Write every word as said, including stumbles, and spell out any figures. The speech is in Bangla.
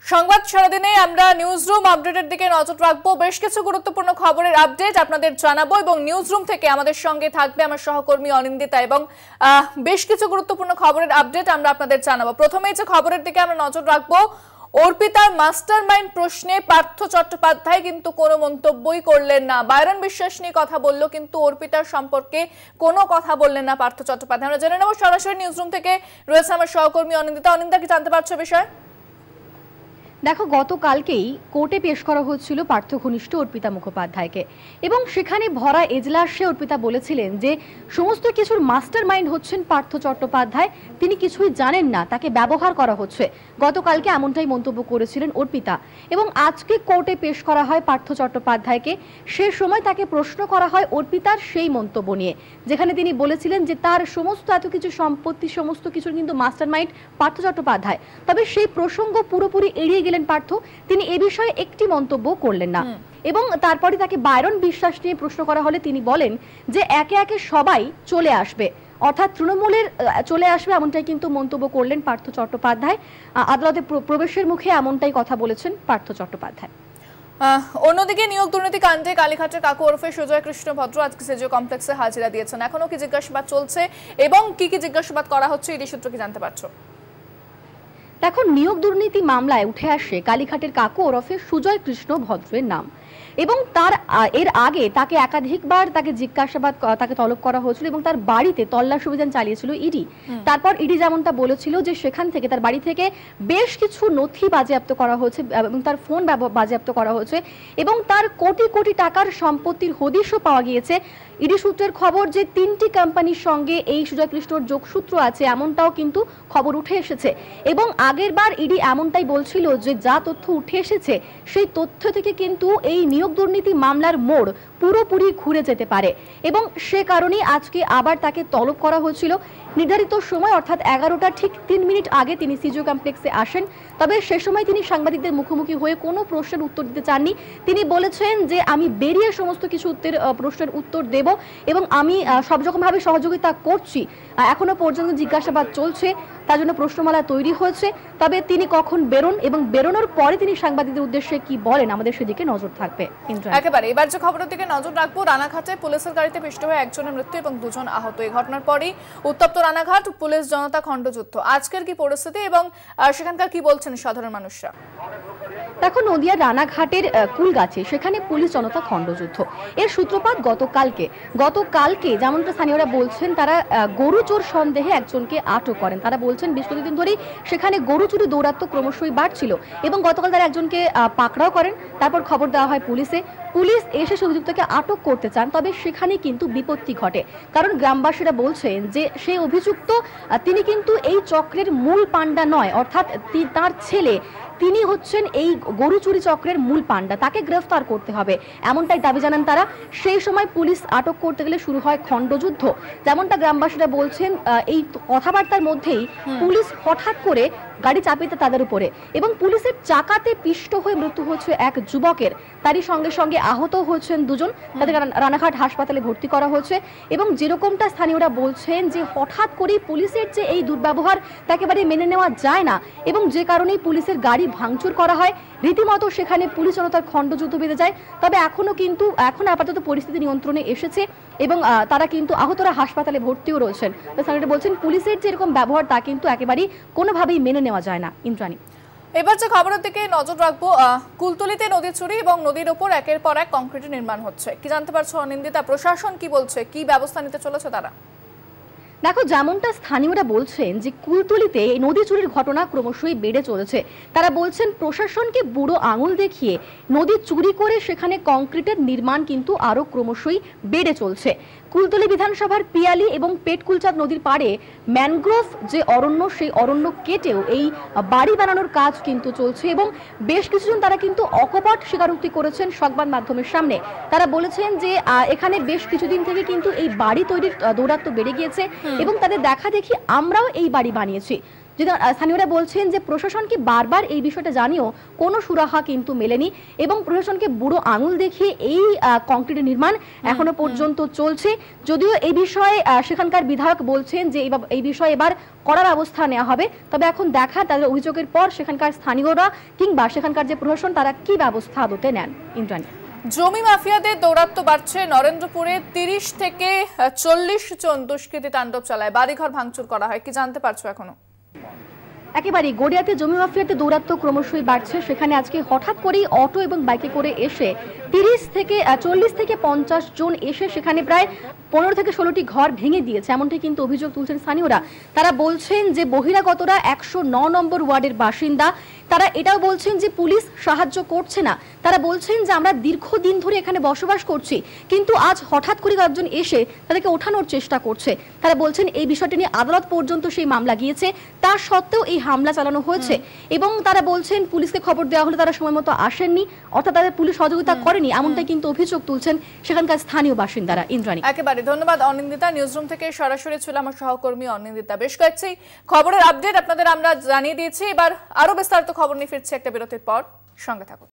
সংবাদ সারাদিনে আমরা নিউজ রুম আপডেটের দিকে নজর রাখবো। বেশ কিছু গুরুত্বপূর্ণ খবরের আপডেট আপনাদের জানাবো এবং নিউজ রুম থেকে আমাদের সঙ্গে থাকবে আমার সহকর্মী অনিন্দিতা এবং বেশ কিছু গুরুত্বপূর্ণ খবরের আপডেট আমরা আপনাদের জানাবো। প্রথমেই যে খবরের দিকে আমরা নজর রাখবো, অর্পিতার মাস্টারমাইন্ড প্রশ্নে পার্থ চট্টোপাধ্যায় কিন্তু কোনো মন্তব্যই করলেন না। বাইরন বিশ্বাস নিয়ে কথা বলল কিন্তু অর্পিতার সম্পর্কে কোনো কথা বললেন না পার্থ চট্টোপাধ্যায়। আমরা জেনে নেব সরাসরি নিউজ রুম থেকে রয়েছে আমার সহকর্মী অনিন্দিতা। অনিন্দিতা, কি জানতে পারছো বিষয়? দেখো, গতকালকেই কোর্টে পেশ করা হচ্ছিল পার্থ ঘনিষ্ঠ অর্পিতা মুখোপাধ্যায়কে এবং সেখানে ভরা এজলাসে অর্পিতা বলেছিলেন যে সমস্ত কিছুর মাস্টার মাইন্ড হচ্ছেন পার্থ চট্টোপাধ্যায়, তিনি কিছুই জানেন না, তাকে ব্যবহার করা হচ্ছে। গতকালকে এমনটাই মন্তব্য করেছিলেন অর্পিতা এবং আজকে কোর্টে পেশ করা হয় পার্থ চট্টোপাধ্যায়কে। সে সময় তাকে প্রশ্ন করা হয় অর্পিতার সেই মন্তব্য নিয়ে, যেখানে তিনি বলেছিলেন যে তার সমস্ত এত কিছু সম্পত্তি সমস্ত কিছুর কিন্তু মাস্টার মাইন্ড পার্থ চট্টোপাধ্যায়। তবে সেই প্রসঙ্গ পুরোপুরি এড়িয়ে গেলেন পার্থ, তিনি এ বিষয়ে একটি মন্তব্য করলেন না। এবং তারপরে তাকে বাইরন বিশ্বাস নিয়ে প্রশ্ন করা হলে তিনি বলেন যে একে একে সবাই চলে আসবে, অর্থাৎ তৃণমূলের চলে আসবে, এমনটাই কিন্তু মন্তব্য করলেন পার্থ চট্টোপাধ্যায়। আদালতে প্রবেশের মুখে এমনটাই কথা বলেছেন পার্থ চট্টোপাধ্যায়। অন্যদিকে নিয়োগ দুর্নীতি কাণ্ডে কালীঘাটের কাকু ওরফে সুজয় কৃষ্ণ ভদ্র আজকে সেজিও কমপ্লেক্সে হাজিরা দিয়েছেন। এখনো কি জিজ্ঞাসাবাদ চলছে এবং কি কি জিজ্ঞাসাবাদ করা হচ্ছে এই সূত্র কি জানতে পারছো? দেখো, নিয়োগ দুর্নীতি মামলায় উঠে আসে কালীঘাটের কাকু ওরফে সুজয় কৃষ্ণ ভদ্রের নাম এবং তার এর আগে তাকে একাধিকবার তাকে জিজ্ঞাসাবাদ তাকে তলব করা হয়েছিল এবং তার বাড়িতে তল্লাশি অভিযান চালিয়েছিল ইডি। তারপর ইডি যেমনটা বলেছিল যে সেখান থেকে তার বাড়ি থেকে বেশ কিছু নথি বাজেয়াপ্ত করা হয়েছে এবং তার ফোন বাজেয়াপ্ত করা হয়েছে এবং তার কোটি কোটি টাকার সম্পত্তির হদিশও পাওয়া গিয়েছে। ইডি সূত্রের খবর যে তিনটি কোম্পানির সঙ্গে এই সুজয় কৃষ্ণর যোগসূত্র আছে, এমনটাও কিন্তু খবর উঠে এসেছে এবং আগের বার ইডি এমনটাই বলছিল যে যা তথ্য উঠে এসেছে সেই তথ্য থেকে কিন্তু এই নিয়োগ দুর্নীতি মামলার মোড় পুরোপুরি ঘুরে যেতে পারে এবং সে কারণেই আজকে আবার তাকে তলব করা হয়েছিল। নির্ধারিত সময় অর্থাৎ এগারোটা ঠিক তিন মিনিট আগে তিনি সিজিও কমপ্লেক্সে আসেন, তবে সে সময় তিনি সাংবাদিকদের মুখোমুখি হয়ে কোনো প্রশ্নের উত্তর দিতে চাননি। তিনি বলেছেন যে আমি বেরিয়ে সমস্ত কিছু উত্তর প্রশ্নের উত্তর দেব এবং আমি সব রকমভাবে সহযোগিতা করছি। এখনো পর্যন্ত জিজ্ঞাসাবাদ চলছে, তার জন্য প্রশ্নমালা তৈরি হয়েছে, তবে তিনি কখন বেরোন এবং বেরোনোর পরে তিনি সাংবাদিকদের উদ্দেশ্যে কি বলেন আমাদের সেদিকে নজর থাকবে। একেবারে এবার যে খবরের দিকে নজর রাখবো, রানাঘাটে পুলিশের গাড়িতে পিষ্ট হয়ে একজনের মৃত্যু এবং দুজন আহত। এই ঘটনার পরই উত্তপ্ত রানাঘাট, পুলিশ জনতা খণ্ডযুদ্ধ। আজকের কি পরিস্থিতি এবং সেখানকার কি বলছেন সাধারণ মানুষরা? দেখো, নদিয়ার রানাঘাটের কুলগাছে সেখানে পুলিশ জনতা খণ্ডযুদ্ধ। এর সূত্রপাত গতকালকে গতকালকে যেমনটা স্থানীয়রা বলছেন, তারা গরু চোর সন্দেহে একজনকে আটক করেন। তারা বলছেন বেশ কিছুদিন ধরেই সেখানে গরু চুরি দৌরাত্ম্য ক্রমশই বাড়ছিল এবং গতকাল তারা একজনকে পাকড়াও করেন। তারপর খবর দেওয়া হয় পুলিশে, পুলিশ এসে অভিযুক্তকে আটক করতে চান, তবে সেখানে কিন্তু বিপত্তি ঘটে। কারণ গ্রামবাসীরা বলছেন যে সেই অভিযুক্ত তিনি কিন্তু এই চক্রের মূল পাণ্ডা নয়, অর্থাৎ তার ছেলে তিনি হচ্ছেন এই গরু চুরি চক্রের মূল পাণ্ডা, তাকে গ্রেফতার করতে হবে, এমনটাই দাবি জানান তারা। সেই সময় পুলিশ আটক করতে গেলে শুরু হয় খণ্ডযুদ্ধ। যেমনটা গ্রামবাসীরা বলছেন, এই কথাবার্তার মধ্যেই পুলিশ হঠাৎ করে গাড়ি চাপিয়ে তাদের উপরে এবং পুলিশের চাকাতে পিষ্ট হয়ে মৃত্যু হচ্ছে এক যুবকের, তারই সঙ্গে সঙ্গে আহত হয়েছেন দুজন। তাদের রানাঘাট হাসপাতালে ভর্তি করা হয়েছে এবং যেরকমটা স্থানীয়রা বলছেন যে হঠাৎ করেই পুলিশের যে এই দুর্ব্যবহার তা একেবারে মেনে নেওয়া যায় না এবং যে কারণেই পুলিশের গাড়ি ভাঙচুর করা হয়, রীতিমতো সেখানে পুলিশ জনতার খণ্ডযুদ্ধ বেঁধে যায়। তবে এখনো কিন্তু এখন আপাতত পরিস্থিতি নিয়ন্ত্রণে এসেছে এবং তারা কিন্তু আহতরা হাসপাতালে ভর্তিও রয়েছেন। স্থানীয়রা বলছেন পুলিশের যে এরকম ব্যবহার তা কিন্তু একেবারেই কোনোভাবেই মেনে নেওয়া যায় না। ইন্দ্রাণী, এবার যে খবরের দিকে নজর রাখবো, কুলতলিতে নদী চুরি এবং নদীর ওপর একের পর এক কংক্রিটের নির্মাণ হচ্ছে। কি জানতে পারছো অনিন্দিতা? প্রশাসন কি বলছে, কি ব্যবস্থা নিতে চলেছে তারা? দেখো, যেমনটা স্থানীয়রা বলছেন যে কুলতলিতে এই নদী চুরির ঘটনা ক্রমশই বেড়ে চলেছে। তারা বলছেন প্রশাসনকে বুড়ো আঙুল দেখিয়ে নদী চুরি করে সেখানে কংক্রিটের নির্মাণ কিন্তু আরো ক্রমশই বেড়ে চলছে। কুলতলি বিধানসভার পিয়ালি এবং পেটকুলচাঁদ নদীর পাড়ে ম্যানগ্রোভ যে অরণ্য, সেই অরণ্য কেটেও এই বাড়ি বানানোর কাজ কিন্তু চলছে এবং বেশ কিছুজন তারা কিন্তু অকপট স্বীকারোক্তি করেছেন সংবাদ মাধ্যমের সামনে। তারা বলেছেন যে এখানে বেশ কিছুদিন থেকে কিন্তু এই বাড়ি তৈরির দৌরাত্ম্য বেড়ে গিয়েছে এবং তাদের দেখা দেখি আমরাও এই বাড়ি বানিয়েছি। যদি স্থানীয়রা বলছেন যে প্রশাসনকে বারবার এই বিষয়টা জানিয়েও কোনো সুরাহা কিন্তু মেলেনি এবং প্রশাসনকে বুড়ো আঙুল দেখিয়ে এই কংক্রিটের নির্মাণ এখনো পর্যন্ত চলছে। যদিও এই বিষয়ে সেখানকার বিধায়ক বলছেন যে এই বিষয়ে এবার কড়া ব্যবস্থা নেওয়া হবে, তবে এখন দেখা তাদের অভিযোগের পর সেখানকার স্থানীয়রা কিংবা সেখানকার যে প্রশাসন তারা কি ব্যবস্থা আদতে নেন। ইন্দ্রাণী, জমি মাফিয়াদের দৌরাত্ম বাড়ছে। নরেন্দ্রপুরে তিরিশ থেকে চল্লিশ জন দুষ্কৃতী তাণ্ডব চালায়, বাড়িঘর ভাঙচুর করা হয়। কি জানতে পারছো এখনো? একেবারে গড়িয়াতে জমি মাফিয়াতে দৌরাত্ম ক্রমশই বাড়ছে। সেখানে আজকে হঠাৎ করেই অটো এবং বাইকে করে এসে তিরিশ থেকে চল্লিশ থেকে পঞ্চাশ জন এসে সেখানে প্রায় পনেরো থেকে ষোলোটি ঘর ভেঙে দিয়েছে, এমনটাই কিন্তু অভিযোগ তুলছেন স্থানীয়রা। তারা বলছেন যে বহিরাগতরা একশো ন নম্বর ওয়ার্ডের বাসিন্দা। তারা এটাও বলছেন যে পুলিশ সাহায্য করছে না। তারা বলছেন যে আমরা দীর্ঘদিন ধরে এখানে বসবাস করছি, কিন্তু আজ হঠাৎ করে একজন এসে তাদেরকে ওঠানোর চেষ্টা করছে। তারা বলছেন এই বিষয়টি নিয়ে আদালত পর্যন্ত সেই মামলা গিয়েছে, তা সত্ত্বেও এই হামলা চালানো হয়েছে এবং তারা বলছেন পুলিশকে খবর দেওয়া হলে তারা সময় মতো আসেননি, অর্থাৎ তাদের পুলিশ সহযোগিতা করেনি, এমনটাই কিন্তু অভিযোগ তুলছেন সেখানকার স্থানীয় বাসিন্দারা। ইন্দ্রাণী, একেবারে ধন্যবাদ অনিন্দিতা। নিউজরুম থেকে সরাসরি ছিল আমার সহকর্মী অনিন্দিতা। বেশ কয়েকটি খবরের আপডেট আপনাদের আমরা জানিয়ে দিয়েছি। এবার আরো বিস্তারিত খবর নিয়ে ফিরছি একটা বিরতির পর, সঙ্গে থাকুন।